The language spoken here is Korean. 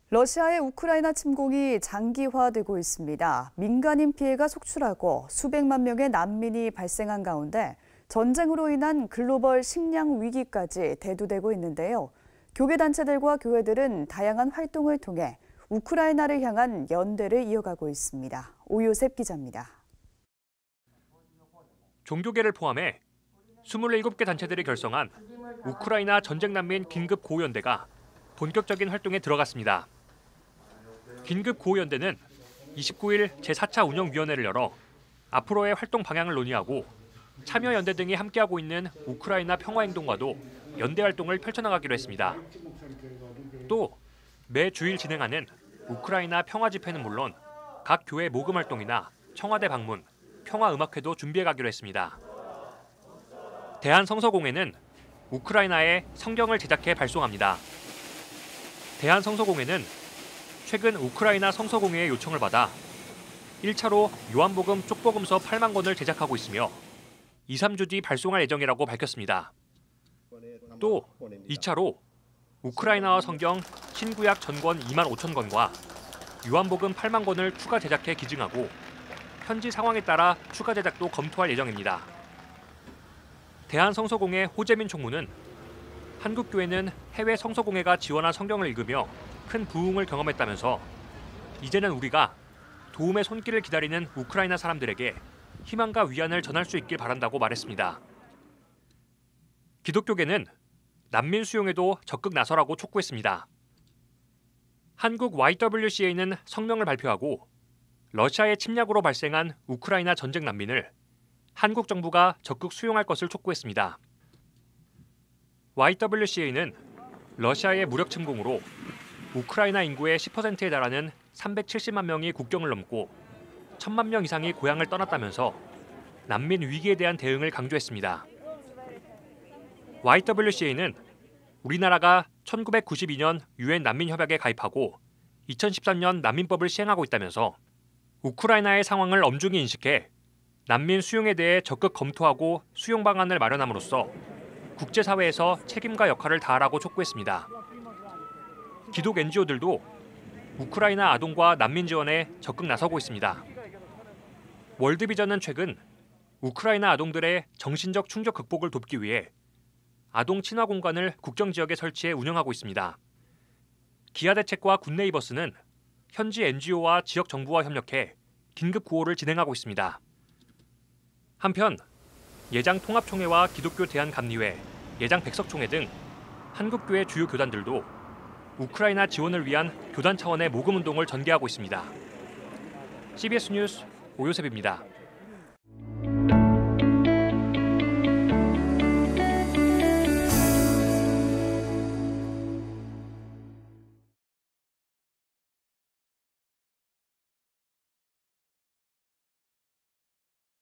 러시아의 우크라이나 침공이 장기화되고 있습니다. 민간인 피해가 속출하고 수백만 명의 난민이 발생한 가운데 전쟁으로 인한 글로벌 식량 위기까지 대두되고 있는데요. 교계단체들과 교회들은 다양한 활동을 통해 우크라이나를 향한 연대를 이어가고 있습니다. 오요셉 기자입니다. 종교계를 포함해 27개 단체들이 결성한 우크라이나 전쟁 난민 긴급 고연대가 본격적인 활동에 들어갔습니다. 긴급 고연대는 29일 제4차 운영위원회를 열어 앞으로의 활동 방향을 논의하고 참여연대 등이 함께하고 있는 우크라이나 평화행동과도 연대 활동을 펼쳐나가기로 했습니다. 또 매 주일 진행하는 우크라이나 평화 집회는 물론 각 교회 모금 활동이나 청와대 방문, 평화음악회도 준비해가기로 했습니다. 대한성서공회는 우크라이나에 성경을 제작해 발송합니다. 대한성서공회는 최근 우크라이나 성서공회의 요청을 받아 1차로 요한복음 쪽복음서 8만 권을 제작하고 있으며 2, 3주 뒤 발송할 예정이라고 밝혔습니다. 또 2차로 우크라이나어 성경 신구약 전권 2만 5천 권과 요한복음 8만 권을 추가 제작해 기증하고 현지 상황에 따라 추가 제작도 검토할 예정입니다. 대한성서공회 호재민 총무는 한국교회는 해외 성서공회가 지원한 성경을 읽으며 큰 부흥을 경험했다면서 이제는 우리가 도움의 손길을 기다리는 우크라이나 사람들에게 희망과 위안을 전할 수 있길 바란다고 말했습니다. 기독교계는 난민 수용에도 적극 나서라고 촉구했습니다. 한국 YWCA는 성명을 발표하고 러시아의 침략으로 발생한 우크라이나 전쟁 난민을 한국 정부가 적극 수용할 것을 촉구했습니다. YWCA는 러시아의 무력 침공으로 우크라이나 인구의 10%에 달하는 370만 명이 국경을 넘고 1,000만 명 이상이 고향을 떠났다면서 난민 위기에 대한 대응을 강조했습니다. YWCA는 우리나라가 1992년 유엔 난민협약에 가입하고 2013년 난민법을 시행하고 있다면서 우크라이나의 상황을 엄중히 인식해 난민 수용에 대해 적극 검토하고 수용 방안을 마련함으로써 국제사회에서 책임과 역할을 다하라고 촉구했습니다. 기독 NGO들도 우크라이나 아동과 난민 지원에 적극 나서고 있습니다. 월드비전은 최근 우크라이나 아동들의 정신적 충격 극복을 돕기 위해 아동 친화 공간을 국경 지역에 설치해 운영하고 있습니다. 기아대책과 굿네이버스는 현지 NGO와 지역 정부와 협력해 긴급 구호를 진행하고 있습니다. 한편 예장통합총회와 기독교 대한감리회, 예장백석총회 등 한국교회 주요 교단들도 우크라이나 지원을 위한 교단 차원의 모금 운동을 전개하고 있습니다. CBS 뉴스 오요셉입니다.